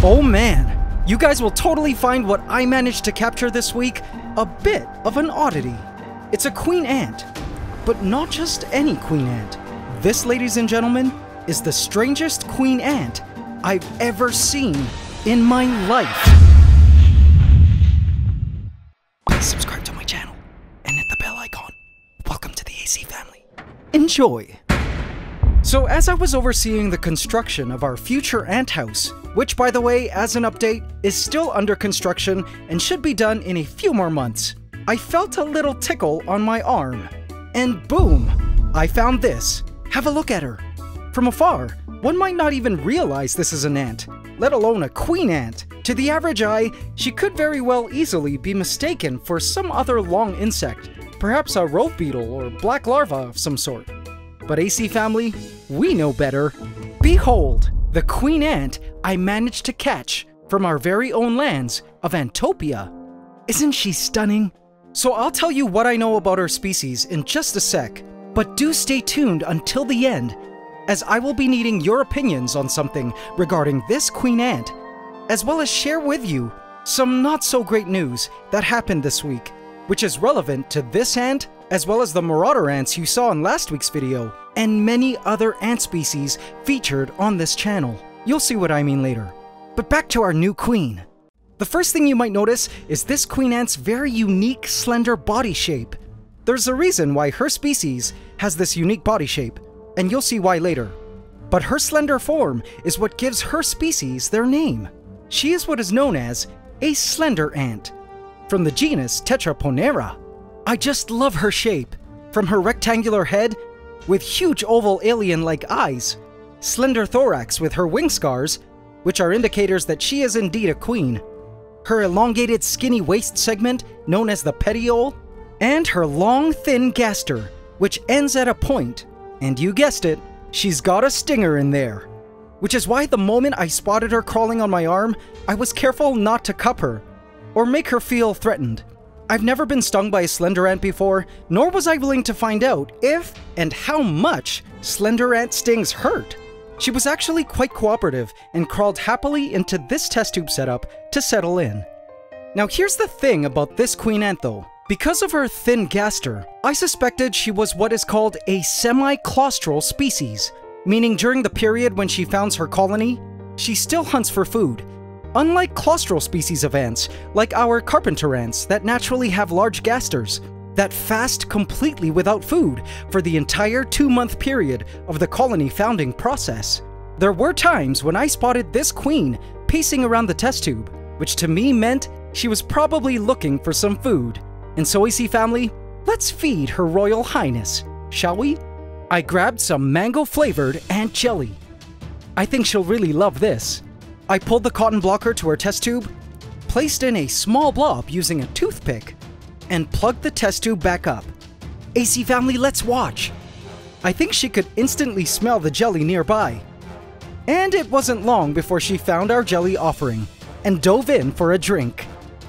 Oh man, you guys will totally find what I managed to capture this week a bit of an oddity. It's a queen ant, but not just any queen ant. This, ladies and gentlemen, is the strangest queen ant I've ever seen in my life. Please subscribe to my channel and hit the bell icon. Welcome to the AC family. Enjoy. So as I was overseeing the construction of our future ant house, which by the way, as an update, is still under construction and should be done in a few more months, I felt a little tickle on my arm. And boom, I found this. Have a look at her. From afar, one might not even realize this is an ant, let alone a queen ant. To the average eye, she could very well easily be mistaken for some other long insect, perhaps a rope beetle or black larva of some sort. But AC family, we know better. Behold, the queen ant I managed to catch from our very own lands of Antopia. Isn't she stunning? So I'll tell you what I know about her species in just a sec, but do stay tuned until the end, as I will be needing your opinions on something regarding this queen ant, as well as share with you some not so great news that happened this week, which is relevant to this ant, as well as the marauder ants you saw in last week's video, and many other ant species featured on this channel. You'll see what I mean later. But back to our new queen. The first thing you might notice is this queen ant's very unique, slender body shape. There's a reason why her species has this unique body shape, and you'll see why later. But her slender form is what gives her species their name. She is what is known as a slender ant, from the genus Tetraponera. I just love her shape, from her rectangular head with huge oval alien-like eyes, slender thorax with her wing scars, which are indicators that she is indeed a queen, her elongated skinny waist segment known as the petiole, and her long thin gaster, which ends at a point, and you guessed it, she's got a stinger in there. Which is why the moment I spotted her crawling on my arm, I was careful not to cup her, or make her feel threatened. I've never been stung by a slender ant before, nor was I willing to find out if and how much slender ant stings hurt. She was actually quite cooperative and crawled happily into this test tube setup to settle in. Now here's the thing about this queen ant though. Because of her thin gaster, I suspected she was what is called a semi-claustral species, meaning during the period when she founds her colony, she still hunts for food. Unlike claustral species of ants, like our carpenter ants that naturally have large gasters, that fast completely without food for the entire 2-month period of the colony founding process. There were times when I spotted this queen pacing around the test tube, which to me meant she was probably looking for some food. And so AC family, let's feed her royal highness, shall we? I grabbed some mango-flavored ant jelly. I think she'll really love this. I pulled the cotton blocker to her test tube, placed in a small blob using a toothpick, and plugged the test tube back up. AC family, let's watch. I think she could instantly smell the jelly nearby. And it wasn't long before she found our jelly offering and dove in for a drink.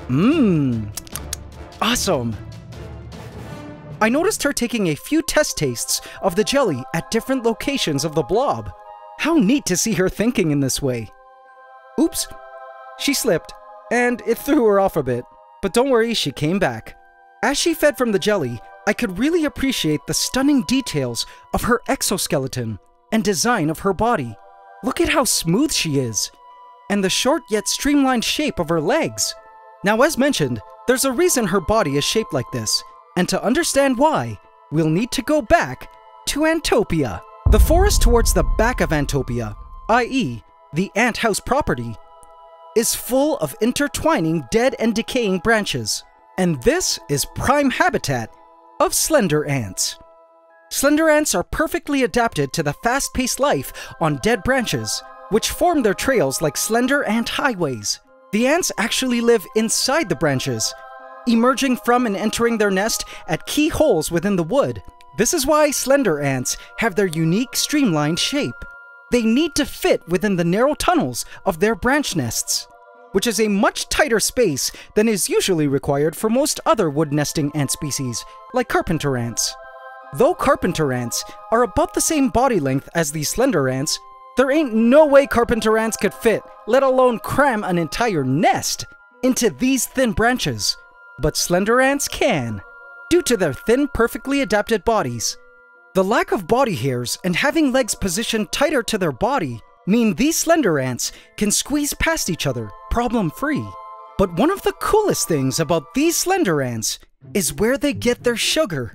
Awesome. I noticed her taking a few test tastes of the jelly at different locations of the blob. How neat to see her thinking in this way. Oops, she slipped, and it threw her off a bit, but don't worry, she came back. As she fed from the jelly, I could really appreciate the stunning details of her exoskeleton and design of her body. Look at how smooth she is, and the short yet streamlined shape of her legs. Now, as mentioned, there's a reason her body is shaped like this, and to understand why, we'll need to go back to Antopia. The forest towards the back of Antopia, i.e., the ant house property, is full of intertwining dead and decaying branches, and this is prime habitat of slender ants. Slender ants are perfectly adapted to the fast-paced life on dead branches, which form their trails like slender ant highways. The ants actually live inside the branches, emerging from and entering their nest at key holes within the wood. This is why slender ants have their unique streamlined shape. They need to fit within the narrow tunnels of their branch nests, which is a much tighter space than is usually required for most other wood nesting ant species, like carpenter ants. Though carpenter ants are about the same body length as these slender ants, There ain't no way carpenter ants could fit, let alone cram an entire nest into these thin branches. But slender ants can, due to their thin, perfectly adapted bodies. The lack of body hairs and having legs positioned tighter to their body mean these slender ants can squeeze past each other problem-free. But one of the coolest things about these slender ants is where they get their sugar.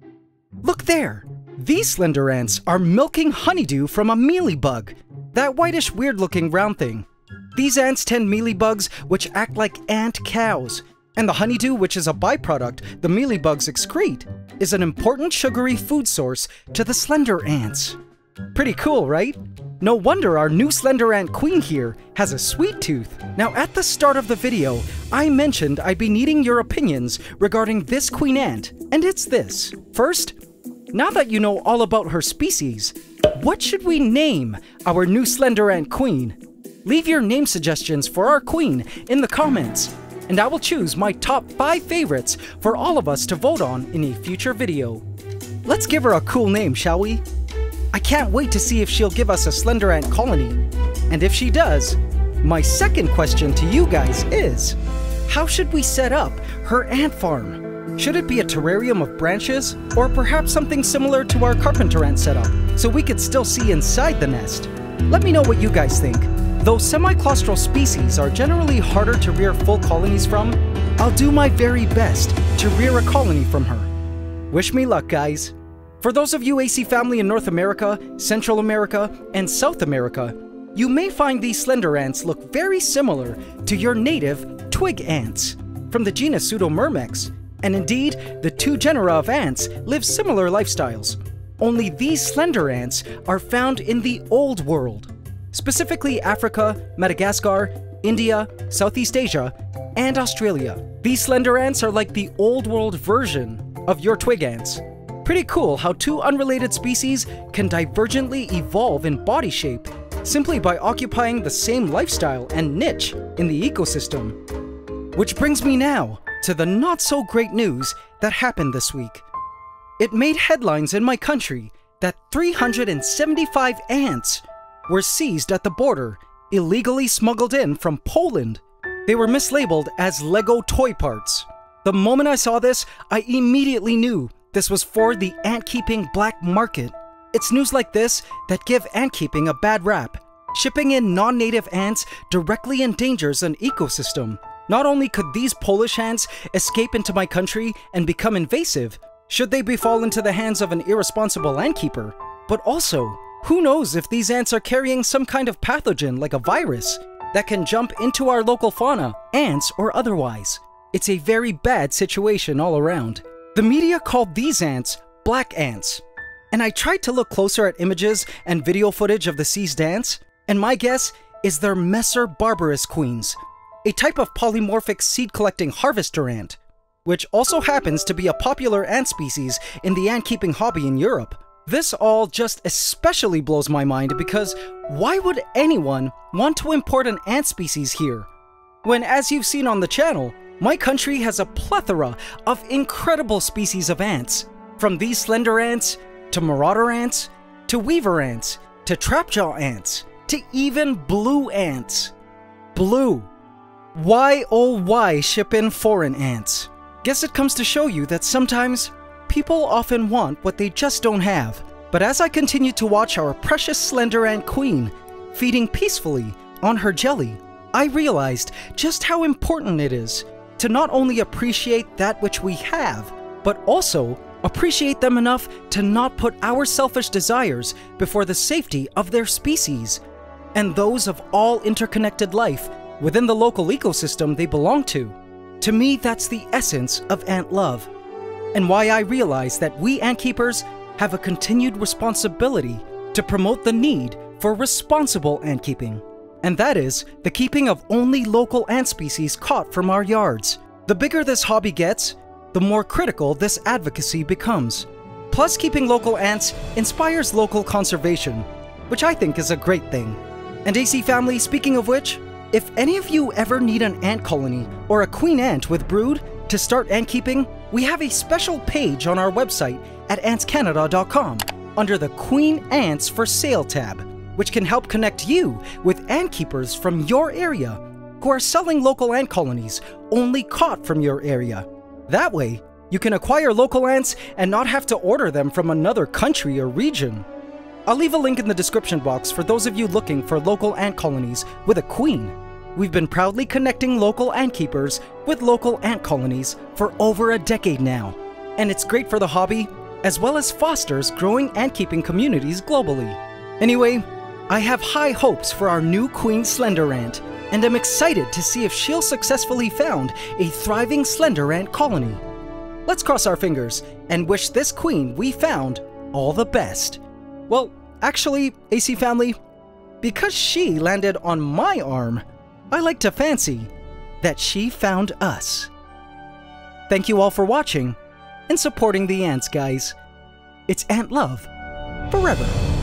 Look there! These slender ants are milking honeydew from a mealybug, that whitish weird-looking round thing. These ants tend mealybugs which act like ant cows, and the honeydew, which is a byproduct the mealybugs excrete, is an important sugary food source to the slender ants. Pretty cool, right? No wonder our new slender ant queen here has a sweet tooth. Now, at the start of the video, I mentioned I'd be needing your opinions regarding this queen ant, and it's this. First, now that you know all about her species, what should we name our new slender ant queen? Leave your name suggestions for our queen in the comments, and I will choose my top 5 favorites for all of us to vote on in a future video. Let's give her a cool name, shall we? I can't wait to see if she'll give us a slender ant colony. And if she does, my second question to you guys is, how should we set up her ant farm? Should it be a terrarium of branches, or perhaps something similar to our carpenter ant setup, so we could still see inside the nest? Let me know what you guys think. Though semi-claustral species are generally harder to rear full colonies from, I'll do my very best to rear a colony from her. Wish me luck, guys. For those of you AC family in North America, Central America, and South America, you may find these slender ants look very similar to your native twig ants from the genus Pseudomyrmex, and indeed, the two genera of ants live similar lifestyles. Only these slender ants are found in the Old World, specifically Africa, Madagascar, India, Southeast Asia, and Australia. These slender ants are like the Old World version of your twig ants. Pretty cool how two unrelated species can divergently evolve in body shape simply by occupying the same lifestyle and niche in the ecosystem. Which brings me now to the not-so-great news that happened this week. It made headlines in my country that 375 ants were seized at the border, illegally smuggled in from Poland. They were mislabeled as Lego toy parts. The moment I saw this, I immediately knew this was for the ant-keeping black market. It's news like this that give ant-keeping a bad rap. Shipping in non-native ants directly endangers an ecosystem. Not only could these Polish ants escape into my country and become invasive, should they befall into the hands of an irresponsible ant keeper, but also, who knows if these ants are carrying some kind of pathogen like a virus that can jump into our local fauna, ants or otherwise. It's a very bad situation all around. The media called these ants black ants, and I tried to look closer at images and video footage of the seized ants, and my guess is they're Messer barbarus queens, a type of polymorphic seed-collecting harvester ant, which also happens to be a popular ant species in the ant-keeping hobby in Europe. This all just especially blows my mind because why would anyone want to import an ant species here? When, as you've seen on the channel, my country has a plethora of incredible species of ants, from these slender ants, to marauder ants, to weaver ants, to trapjaw ants, to even blue ants. Blue. Why oh why ship in foreign ants? Guess it comes to show you that sometimes people often want what they just don't have. But as I continued to watch our precious slender ant queen feeding peacefully on her jelly, I realized just how important it is to not only appreciate that which we have, but also appreciate them enough to not put our selfish desires before the safety of their species and those of all interconnected life within the local ecosystem they belong to. To me, that's the essence of ant love, and why I realize that we ant keepers have a continued responsibility to promote the need for responsible ant keeping. And that is the keeping of only local ant species caught from our yards. The bigger this hobby gets, the more critical this advocacy becomes. Plus, keeping local ants inspires local conservation, which I think is a great thing. And AC family, speaking of which, if any of you ever need an ant colony or a queen ant with brood to start ant keeping, we have a special page on our website at AntsCanada.com under the Queen Ants for Sale tab, which can help connect you with ant keepers from your area who are selling local ant colonies only caught from your area. That way, you can acquire local ants and not have to order them from another country or region. I'll leave a link in the description box for those of you looking for local ant colonies with a queen. We've been proudly connecting local ant keepers with local ant colonies for over a decade now, and it's great for the hobby as well as fosters growing ant keeping communities globally. Anyway, I have high hopes for our new queen slender ant, and I'm excited to see if she'll successfully found a thriving slender ant colony. Let's cross our fingers and wish this queen we found all the best. Well, actually, AC family, because she landed on my arm, I like to fancy that she found us. Thank you all for watching and supporting the ants, guys. It's ant love forever.